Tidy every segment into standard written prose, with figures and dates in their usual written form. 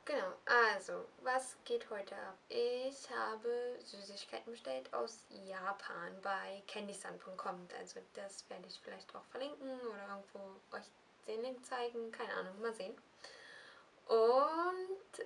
Genau, also, was geht heute ab? Ich habe Süßigkeiten bestellt aus Japan bei candysun.com. Also, das werde ich vielleicht auch verlinken oder irgendwo euch den Link zeigen. Keine Ahnung, mal sehen. Und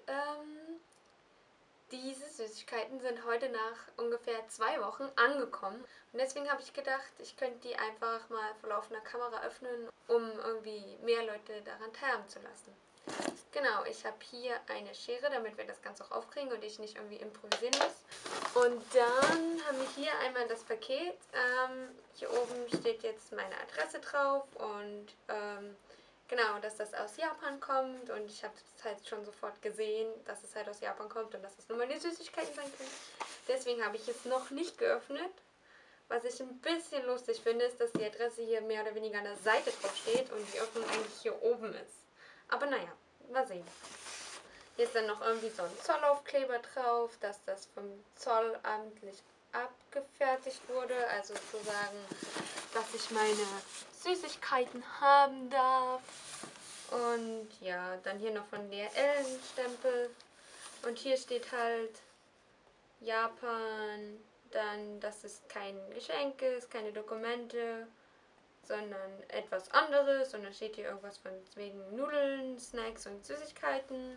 diese Süßigkeiten sind heute nach ungefähr 2 Wochen angekommen. Und deswegen habe ich gedacht, ich könnte die einfach mal vor laufender Kamera öffnen, um irgendwie mehr Leute daran teilhaben zu lassen. Genau, ich habe hier eine Schere, damit wir das Ganze auch aufkriegen und ich nicht irgendwie improvisieren muss. Und dann haben wir hier einmal das Paket. Hier oben steht jetzt meine Adresse drauf und genau, dass das aus Japan kommt. Und ich habe es halt schon sofort gesehen, dass es halt aus Japan kommt und dass es nur meine Süßigkeiten sein können. Deswegen habe ich es noch nicht geöffnet. Was ich ein bisschen lustig finde, ist, dass die Adresse hier mehr oder weniger an der Seite drauf steht und die Öffnung eigentlich hier oben ist. Aber naja, mal sehen. Hier ist dann noch irgendwie so ein Zollaufkleber drauf, dass das vom Zoll amtlich abgefertigt wurde. Also sozusagen, dass ich meine Süßigkeiten haben darf. Und ja, dann hier noch von DHL ein Stempel. Und hier steht halt Japan, dann, dass es kein Geschenk ist, keine Dokumente, sondern etwas anderes. Und dann steht hier irgendwas von wegen Nudeln, Snacks und Süßigkeiten.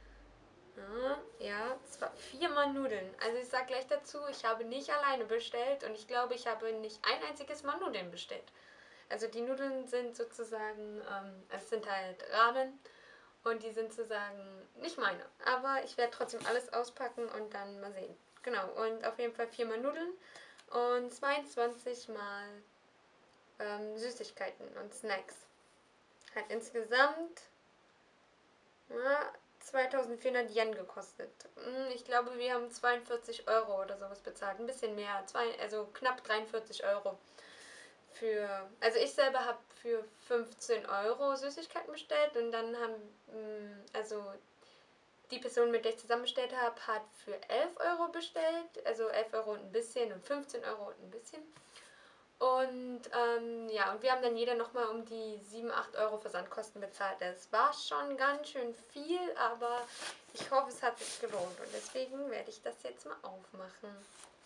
Ja, es war 4-mal Nudeln. Also ich sag gleich dazu, ich habe nicht alleine bestellt und ich glaube, ich habe nicht ein einziges Mal Nudeln bestellt. Also die Nudeln sind sozusagen, es sind halt Ramen und die sind sozusagen nicht meine. Aber ich werde trotzdem alles auspacken und dann mal sehen. Genau, und auf jeden Fall 4-mal Nudeln und 22 mal Süßigkeiten und Snacks. Hat insgesamt ja, 2400 Yen gekostet. Ich glaube, wir haben 42 Euro oder sowas bezahlt. Ein bisschen mehr, also knapp 43 Euro. Also ich selber habe für 15 Euro Süßigkeiten bestellt und dann also die Person, mit der ich zusammen bestellt habe, hat für 11 Euro bestellt. Also 11 Euro und ein bisschen und 15 Euro und ein bisschen. Und ja, und wir haben dann jeder nochmal um die 7, 8 Euro Versandkosten bezahlt. Das war schon ganz schön viel, aber ich hoffe, es hat sich gelohnt. Und deswegen werde ich das jetzt mal aufmachen.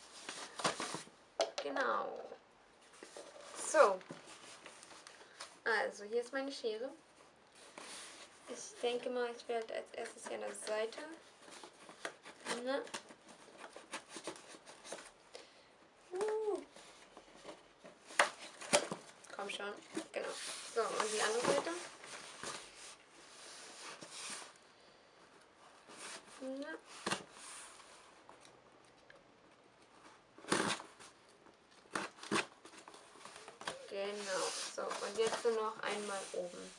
Genau. So. Also, hier ist meine Schere. Ich denke mal, ich werde als erstes hier an der Seite. Ne? Komm schon. Genau. So, und die andere Seite. Ne? Genau. So, und jetzt nur noch einmal oben.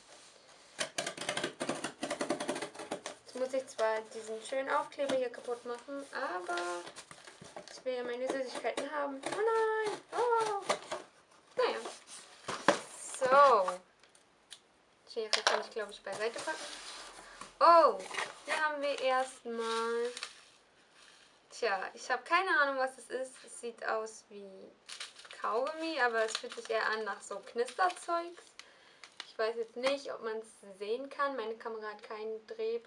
Jetzt muss ich zwar diesen schönen Aufkleber hier kaputt machen, aber ich will ja meine Süßigkeiten haben. Oh nein! Oh! Naja. So. Schere kann ich, glaube ich, beiseite packen. Oh! Hier haben wir erstmal... Tja, ich habe keine Ahnung, was es ist. Es sieht aus wie Kaugummi, aber es fühlt sich eher an nach so Knisterzeugs. Ich weiß jetzt nicht, ob man es sehen kann. Meine Kamera hat keinen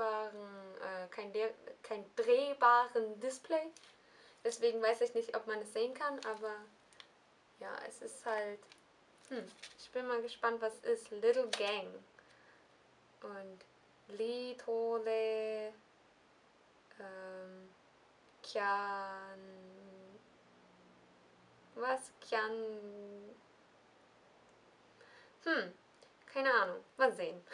kein drehbaren Display. Deswegen weiß ich nicht, ob man es sehen kann, aber ja, es ist halt... ich bin mal gespannt, was es ist. Little Gang. Und Litole Kyan... Was? Kyan... Keine Ahnung. Mal sehen.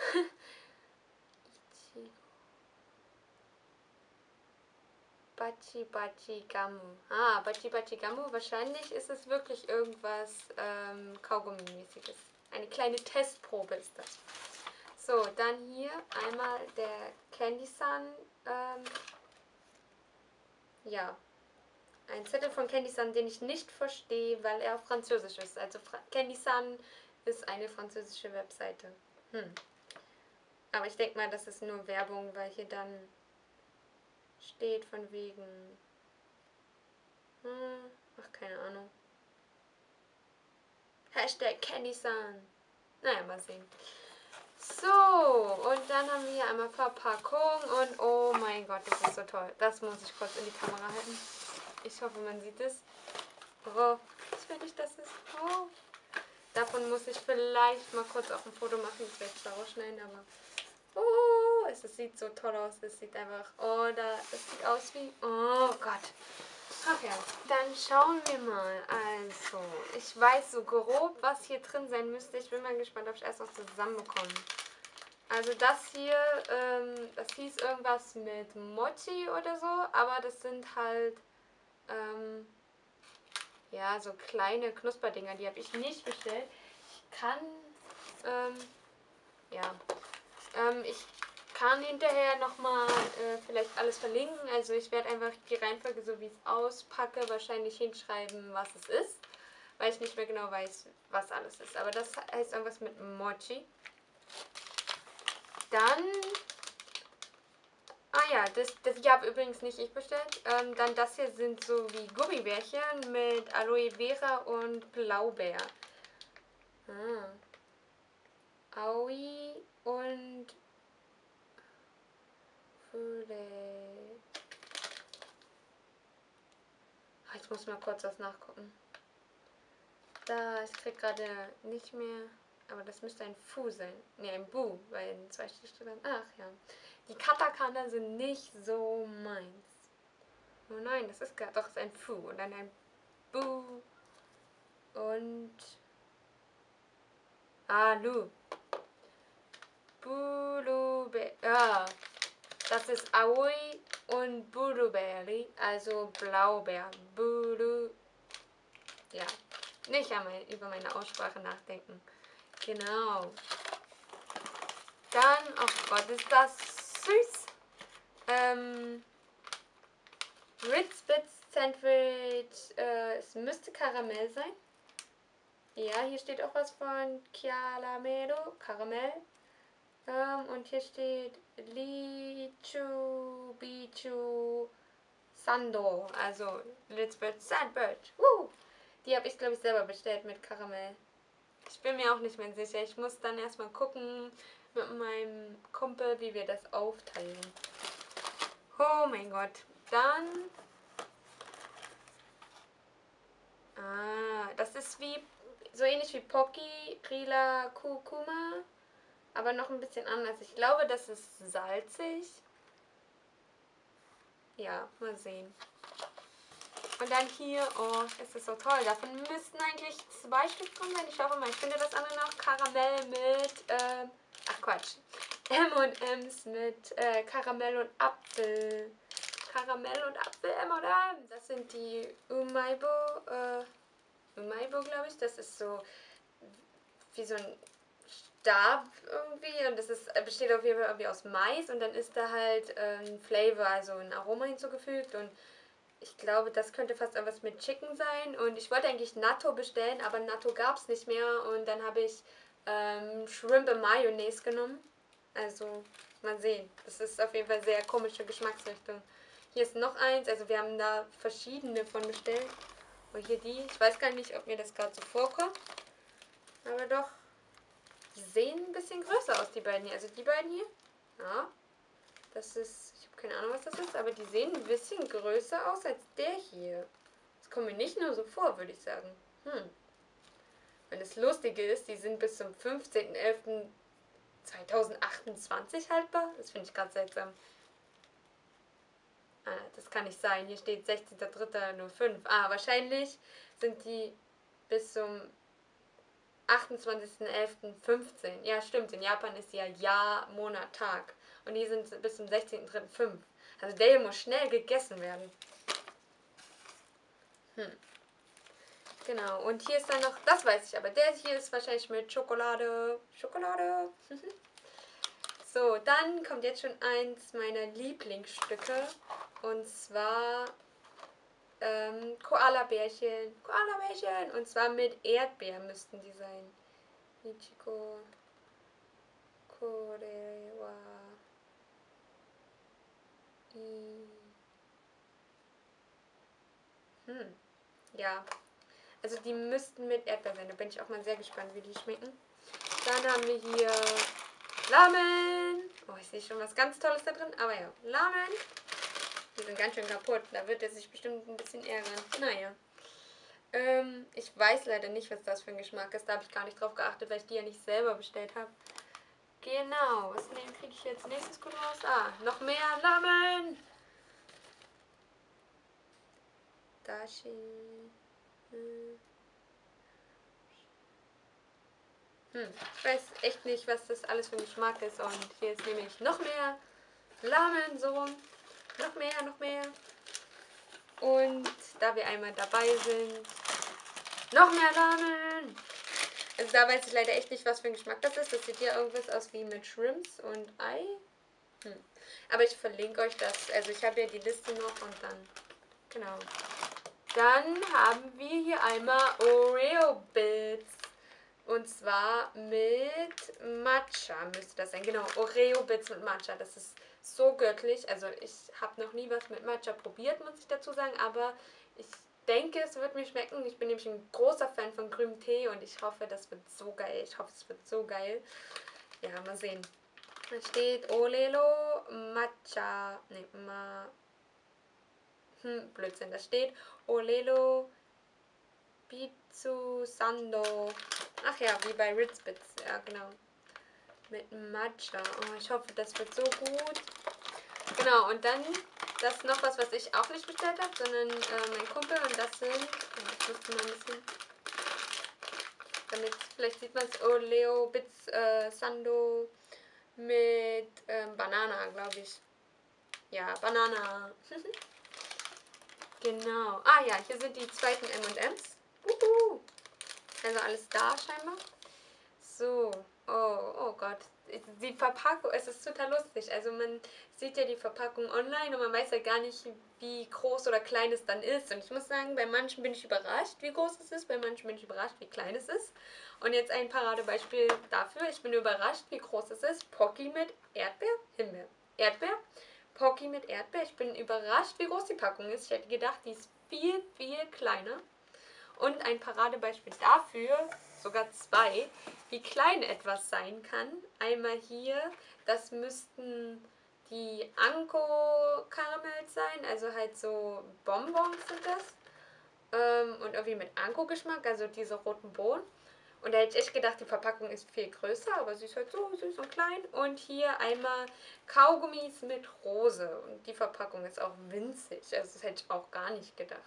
Bachi Bachi Gamu. Ah, Bachi Bachi Gamu. Wahrscheinlich ist es wirklich irgendwas Kaugummi-mäßiges. Eine kleine Testprobe ist das. So, dann hier einmal der candysun. Ja, ein Zettel von candysun, den ich nicht verstehe, weil er auf Französisch ist. Also candysun ist eine französische Webseite. Aber ich denke mal, das ist nur Werbung, weil hier dann steht von wegen... ach, keine Ahnung. Hashtag candysun. Naja, mal sehen. So, und dann haben wir hier einmal Verpackung und oh mein Gott, das ist so toll. Das muss ich kurz in die Kamera halten. Ich hoffe, man sieht es. Oh, ich will nicht, dass es... Oh. Davon muss ich vielleicht mal kurz auch ein Foto machen. Ich werde es da rausschneiden, aber... Oh, es sieht so toll aus. Es sieht einfach... Oh, es sieht aus wie... Oh Gott. Ach ja, dann schauen wir mal. Also, ich weiß so grob, was hier drin sein müsste. Ich bin mal gespannt, ob ich erst noch zusammenbekomme. Also das hier, das hieß irgendwas mit Mochi oder so, aber das sind halt, ja, so kleine Knusperdinger, die habe ich nicht bestellt. Ich kann, ja, ich kann hinterher nochmal vielleicht alles verlinken. Also ich werde einfach die Reihenfolge, so wie ich es auspacke, wahrscheinlich hinschreiben, was es ist, weil ich nicht mehr genau weiß, was alles ist. Aber das heißt irgendwas mit Mochi. Dann, ja, das habe übrigens nicht ich bestellt. Dann das hier sind so wie Gummibärchen mit Aloe Vera und Blaubeer. Aoi und ich muss mal kurz was nachgucken. Ich krieg gerade nicht mehr, aber das müsste ein Fu sein. Ne, ein Bu, weil in 2 Stiche drin. Ach ja. Die Katakana sind nicht so meins. Oh nein, das ist doch ist ein Fu und dann ein Bu und Lu. Blueberry. Ja, das ist Aoi und Blueberry, also Blaubeer. Blue. Ja, nicht einmal über meine Aussprache nachdenken. Genau. Dann, oh Gott, ist das süß. Ritz Bits Sandwich, es müsste Karamell sein. Ja, hier steht auch was von Caramelo, Karamell. Und hier steht Lichu Bichu Sando, also Ritz Bits Sandwich. Die habe ich, glaube ich, selber bestellt mit Karamell. Ich bin mir auch nicht mehr sicher. Ich muss dann erstmal gucken mit meinem Kumpel, wie wir das aufteilen. Oh mein Gott. Dann... das ist wie so ähnlich wie Pocky, Rila, Kurkuma, aber noch ein bisschen anders. Ich glaube, das ist salzig. Ja, mal sehen. Und dann hier, oh, ist das so toll. Davon müssten eigentlich 2 Stück drin sein. Ich hoffe mal, ich finde das andere noch Karamell mit, ach Quatsch. M&M's mit Karamell und Apfel. Karamell und Apfel M&M. Das sind die Umaibo, glaube ich. Das ist so wie so ein Stab irgendwie und das besteht auf jeden Fall irgendwie aus Mais und dann ist da halt ein Flavor, also ein Aroma hinzugefügt und ich glaube, das könnte fast irgendwas mit Chicken sein und ich wollte eigentlich Natto bestellen, aber Natto gab es nicht mehr und dann habe ich Shrimp and Mayonnaise genommen. Also mal sehen, das ist auf jeden Fall sehr komische Geschmacksrichtung. Hier ist noch eins, also wir haben da verschiedene von bestellt. Und hier die, ich weiß gar nicht, ob mir das gerade so vorkommt, aber doch, die sehen ein bisschen größer aus, die beiden hier. Also die beiden hier, ja, das ist, ich habe keine Ahnung, was das ist, aber die sehen ein bisschen größer aus als der hier. Das kommt mir nicht nur so vor, würde ich sagen. Und das Lustige ist, die sind bis zum 15.11.2028 haltbar. Das finde ich gerade seltsam. Das kann nicht sein. Hier steht 16.03.05. Wahrscheinlich sind die bis zum 28.11.15. Ja, stimmt. In Japan ist ja Jahr, Monat, Tag. Und die sind bis zum 16.03.5. Also der hier muss schnell gegessen werden. Genau. Und hier ist dann noch, das weiß ich, aber der hier ist wahrscheinlich mit Schokolade. Schokolade. So, dann kommt jetzt schon eins meiner Lieblingsstücke. Und zwar Koala-Bärchen. Koala-Bärchen. Und zwar mit Erdbeer müssten die sein. Ichiko Korewa Ja. Also die müssten mit Erdbeer sein. Da bin ich auch mal sehr gespannt, wie die schmecken. Dann haben wir hier Lamen. Oh, ich sehe schon was ganz Tolles da drin. Aber ja, Lamen. Die sind ganz schön kaputt. Da wird er sich bestimmt ein bisschen ärgern. Naja. Ich weiß leider nicht, was das für ein Geschmack ist. Da habe ich gar nicht drauf geachtet, weil ich die ja nicht selber bestellt habe. Genau. Was kriege ich jetzt nächstes gut raus? Ah, noch mehr Lamen. Dashi. Ich weiß echt nicht, was das alles für ein Geschmack ist. Und hier ist nämlich noch mehr Lamen, so rum. Noch mehr, noch mehr. Und da wir einmal dabei sind, noch mehr Ramen. Also da weiß ich leider echt nicht, was für ein Geschmack das ist. Das sieht ja irgendwas aus wie mit Shrimps und Ei. Aber ich verlinke euch das. Also ich habe ja die Liste noch und dann, genau. Dann haben wir hier einmal Oreo Bits. Und zwar mit Matcha müsste das sein. Genau, Oreo Bits mit Matcha. Das ist so göttlich. Also ich habe noch nie was mit Matcha probiert, muss ich dazu sagen. Aber ich denke, es wird mir schmecken. Ich bin nämlich ein großer Fan von grünem Tee und ich hoffe, das wird so geil. Ich hoffe, es wird so geil. Ja, mal sehen. Da steht Olelo Matcha. Ne, Blödsinn. Da steht Olelo Bitsu Sando. Ach ja, wie bei Ritz Bits. Ja, genau. Mit Matcha. Oh, ich hoffe, das wird so gut. Genau, und dann das ist noch was ich auch nicht bestellt habe, sondern mein Kumpel. Und das sind, ich müsste mal ein bisschen, damit, vielleicht sieht man es, Oleo Bits Sando mit Banana, glaube ich. Ja, Banana. Genau. Ah ja, hier sind die zweiten M&M's. Also alles da scheinbar. So, oh Gott. Die Verpackung, es ist total lustig. Also man sieht ja die Verpackung online und man weiß ja gar nicht, wie groß oder klein es dann ist. Und ich muss sagen, bei manchen bin ich überrascht, wie groß es ist, bei manchen bin ich überrascht, wie klein es ist. Und jetzt ein Paradebeispiel dafür. Ich bin überrascht, wie groß es ist. Pocky mit Erdbeer, Himbeer. Erdbeer, Pocky mit Erdbeer. Ich bin überrascht, wie groß die Packung ist. Ich hätte gedacht, die ist viel, viel kleiner. Und ein Paradebeispiel dafür, sogar zwei, wie klein etwas sein kann. Einmal hier, das müssten die Anko-Karamell sein, also halt so Bonbons sind das. Und irgendwie mit Anko-Geschmack, also diese roten Bohnen. Und da hätte ich echt gedacht, die Verpackung ist viel größer, aber sie ist halt so süß und klein. Und hier einmal Kaugummis mit Rose. Und die Verpackung ist auch winzig, also das hätte ich auch gar nicht gedacht.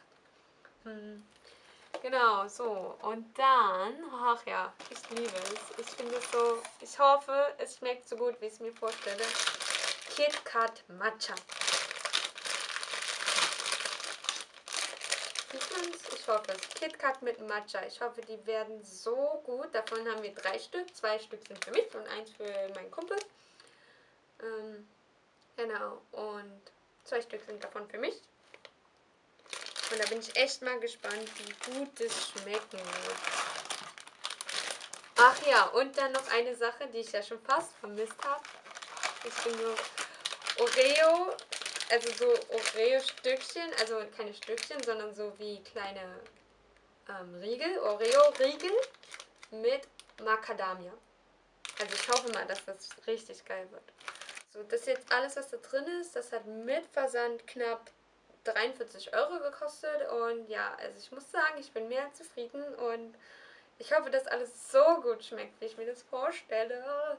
Genau, so. Und dann, ach ja, ich liebe es. Ich finde es so, ich hoffe, es schmeckt so gut, wie ich es mir vorstelle. Kit Kat Matcha. Sieht man's? Ich hoffe es. Kit Kat mit Matcha. Ich hoffe, die werden so gut. Davon haben wir 3 Stück. 2 Stück sind für mich und 1 für meinen Kumpel. Genau. Und 2 Stück sind davon für mich. Und da bin ich echt mal gespannt, wie gut es schmecken wird. Ach ja, und dann noch eine Sache, die ich ja schon fast vermisst habe. Ich finde so Oreo, also so Oreo-Stückchen, also keine Stückchen, sondern so wie kleine Riegel, Oreo-Riegel mit Macadamia. Also ich hoffe mal, dass das richtig geil wird. So, das ist jetzt alles, was da drin ist. Das hat mit Versand knapp 43 Euro gekostet und ja, also ich muss sagen, ich bin mehr als zufrieden und ich hoffe, dass alles so gut schmeckt, wie ich mir das vorstelle.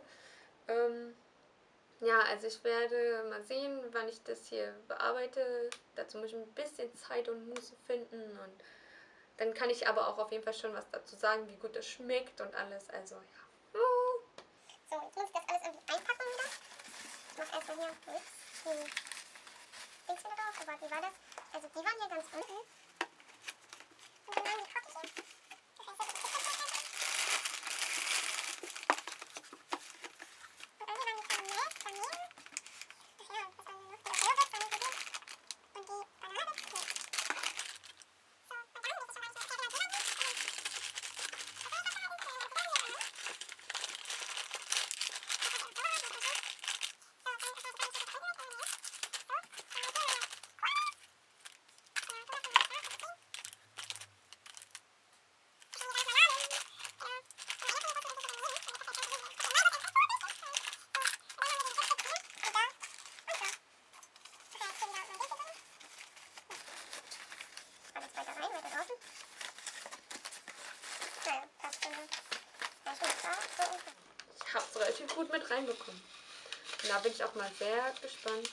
Ja, also ich werde mal sehen, wann ich das hier bearbeite. Dazu muss ich ein bisschen Zeit und Muße finden und dann kann ich aber auch auf jeden Fall schon was dazu sagen, wie gut es schmeckt und alles. Also ja. So, jetzt muss ich das alles irgendwie einpacken wieder. Ich mach erstmal hier die Dings wieder drauf. Oh Gott, wie war das? Also die waren hier ganz unten. Und dann waren die Cookies. viel gut mit reinbekommen. Und da bin ich auch mal sehr gespannt.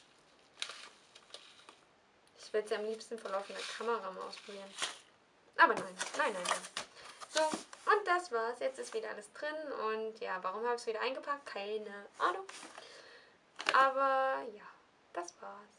Ich will es ja am liebsten vor laufender Kamera mal ausprobieren. Aber nein. So, und das war's. Jetzt ist wieder alles drin. Und ja, warum habe ich es wieder eingepackt? Keine Ahnung. Aber ja, das war's.